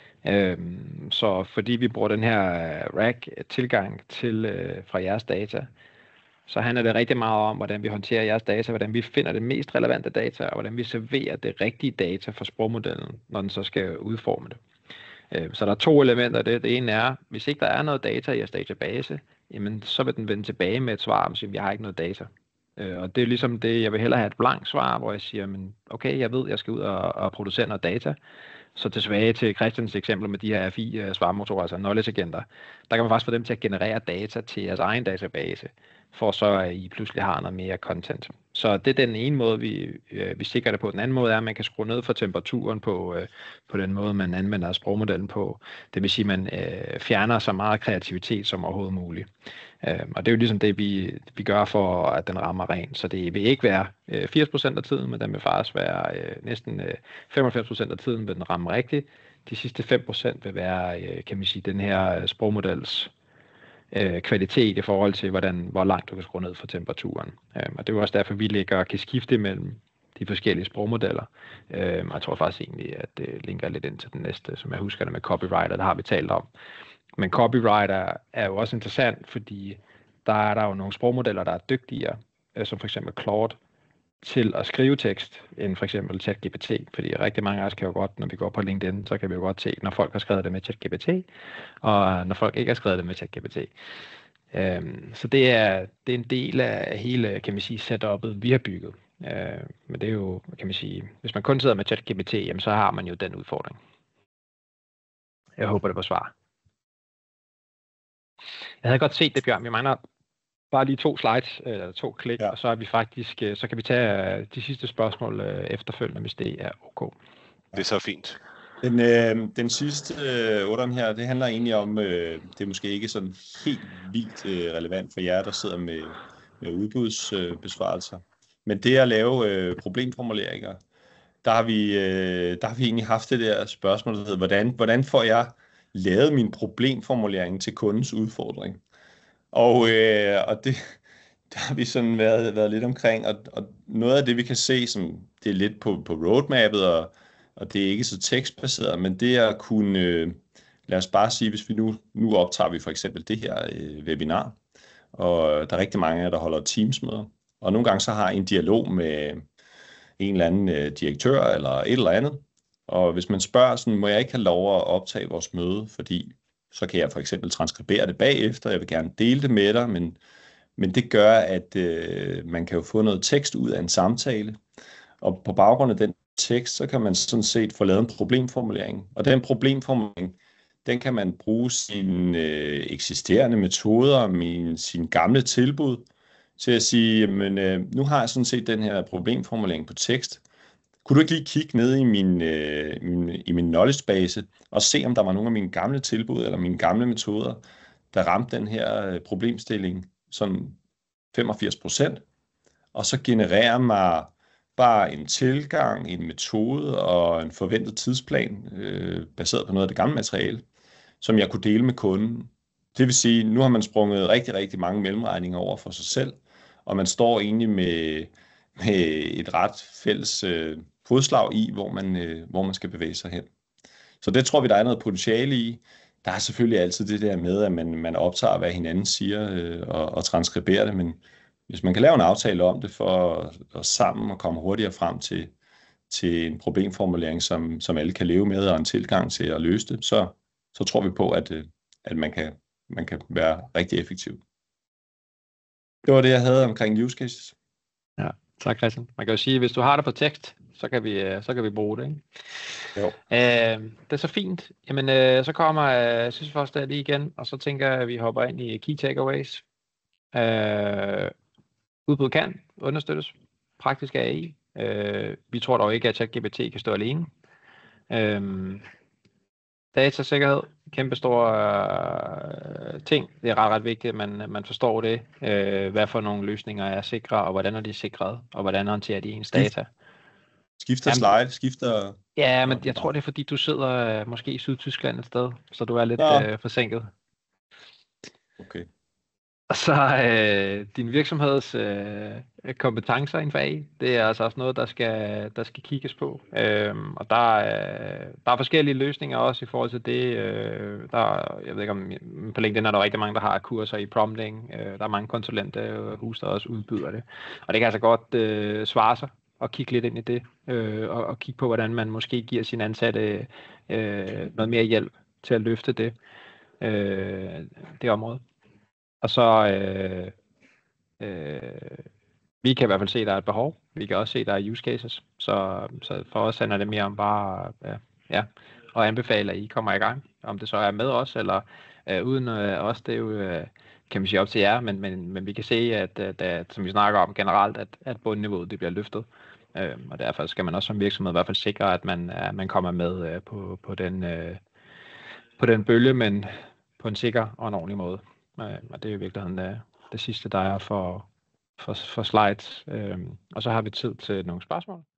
Så fordi vi bruger den her RAG-tilgang fra jeres data, så handler det rigtig meget om, hvordan vi håndterer jeres data, hvordan vi finder det mest relevante data, og hvordan vi serverer det rigtige data for sprogmodellen, når den så skal udforme det. Så der er 2 elementer af det. Det ene er, hvis ikke der er noget data i jeres database, jamen, så vil den vende tilbage med et svar om, at jeg har ikke noget data. Og det er ligesom det, jeg vil hellere have et blankt svar, hvor jeg siger, men okay, jeg ved, jeg skal ud og producere noget data. Så tilbage til Christians eksempel med de her RFI-svarmotorer, altså knowledge-agenter, der kan man faktisk få dem til at generere data til jeres egen database, for så at I pludselig har noget mere content. Så det er den ene måde, vi sikrer det på. Den anden måde er, at man kan skrue ned for temperaturen på den måde, man anvender sprogmodellen på. Det vil sige, at man fjerner så meget kreativitet som overhovedet muligt. Og det er jo ligesom det, vi gør for, at den rammer rent. Så det vil ikke være 80% af tiden, men den vil faktisk være næsten 95% af tiden, vil den ramme rigtigt. De sidste 5% vil være, kan man sige, den her sprogmodels kvalitet i forhold til, hvor langt du kan skrue ned for temperaturen. Og det er jo også derfor, vi ligger og kan skifte mellem de forskellige sprogmodeller. Og jeg tror faktisk egentlig, at det linker lidt ind til den næste, som jeg husker det med copywriter, der har vi talt om. Men copywriter er jo også interessant, fordi der er jo nogle sprogmodeller, der er dygtigere, som for eksempel Claude, til at skrive tekst, end for eksempel ChatGPT. Fordi rigtig mange af os kan jo godt, når vi går på LinkedIn, så kan vi jo godt se, når folk har skrevet det med ChatGPT, og når folk ikke har skrevet det med ChatGPT. Så det er en del af hele, kan man sige, setupet, vi har bygget. Men det er jo, kan man sige, hvis man kun sidder med ChatGPT, jamen, så har man jo den udfordring. Jeg håber, det var svar. Jeg havde godt set det, Bjørn. Vi mangler bare lige 2 slides, eller 2 klik, ja. Og så er vi faktisk, så kan vi tage de sidste spørgsmål efterfølgende, hvis det er ok. Det er så fint. Den sidste 8'eren her, det handler egentlig om, det er måske ikke sådan helt vildt relevant for jer, der sidder med udbudsbesvarelser. Men det at lave problemformuleringer, der har vi egentlig haft det der spørgsmål, der hedder, hvordan får jeg lavet min problemformulering til kundens udfordring? Og det der har vi sådan været lidt omkring, og noget af det vi kan se, som det er lidt på roadmappet, og det er ikke så tekstbaseret, men det at kunne lad os bare sige, hvis vi nu optager vi for eksempel det her webinar, og der er rigtig mange, der holder Teams-møder, og nogle gange så har en dialog med en eller anden direktør eller et eller andet, og hvis man spørger sådan, må jeg ikke have lov at optage vores møde, fordi så kan jeg for eksempel transkribere det bagefter, jeg vil gerne dele det med dig, men det gør, at man kan jo få noget tekst ud af en samtale, og på baggrund af den tekst, så kan man sådan set få lavet en problemformulering, og den problemformulering, den kan man bruge sine eksisterende metoder, sine gamle tilbud, til at sige, men nu har jeg sådan set den her problemformulering på tekst. Kunne du ikke lige kigge ned i min knowledge base og se, om der var nogle af mine gamle tilbud eller mine gamle metoder, der ramte den her problemstilling sådan 85%, og så generere mig bare en tilgang, en metode og en forventet tidsplan, baseret på noget af det gamle materiale, som jeg kunne dele med kunden. Det vil sige, nu har man sprunget rigtig, rigtig mange mellemregninger over for sig selv, og man står egentlig med et ret fælles fodslag i, hvor man skal bevæge sig hen. Så det tror vi, der er noget potentiale i. Der er selvfølgelig altid det der med, at man optager, hvad hinanden siger, og transkriberer det, men hvis man kan lave en aftale om det for at sammen og komme hurtigere frem til en problemformulering, som alle kan leve med, og en tilgang til at løse det, så tror vi på, at man kan være rigtig effektiv. Det var det, jeg havde omkring use cases. Ja, tak Christian. Man kan jo sige, at hvis du har det på tekst, så kan vi bruge det, ikke? Jo. Det er så fint. Jamen, så kommer Sisyphos lige igen, og så tænker jeg, at vi hopper ind i key takeaways. Udbud kan understøttes. Praktisk AI. Vi tror dog ikke, at ChatGPT kan stå alene. Datasikkerhed, kæmpe store ting. Det er ret vigtigt, at man forstår det. Hvad for nogle løsninger er sikre, og hvordan er de sikret, og hvordan håndterer de ens data. Skifter... Ja, men jeg tror, det er fordi, du sidder måske i Sydtyskland et sted, så du er lidt forsinket. Okay. Og så din virksomheds kompetencer inden for AI, det er altså også noget, der skal kigges på. Og der er forskellige løsninger også i forhold til det. Jeg ved ikke om på LinkedIn er der rigtig mange, der har kurser i prompting. Der er mange konsulenthuse, der også udbyder det. Og det kan altså godt svare sig at kigge lidt ind i det. Og kigge på, hvordan man måske giver sine ansatte noget mere hjælp til at løfte det område. Og så vi kan i hvert fald se, at der er et behov. Vi kan også se, at der er use cases. Så for os handler det mere om bare at anbefale, at I kommer i gang. Om det så er med os, eller uden os, det er jo, kan man sige, op til jer. Men vi kan se, at som vi snakker om generelt, at bundniveauet det bliver løftet. Og derfor skal man også som virksomhed i hvert fald sikre, at man kommer med på den bølge, men på en sikker og en ordentlig måde. Og det er i virkeligheden det sidste, der er for slides. Og så har vi tid til nogle spørgsmål.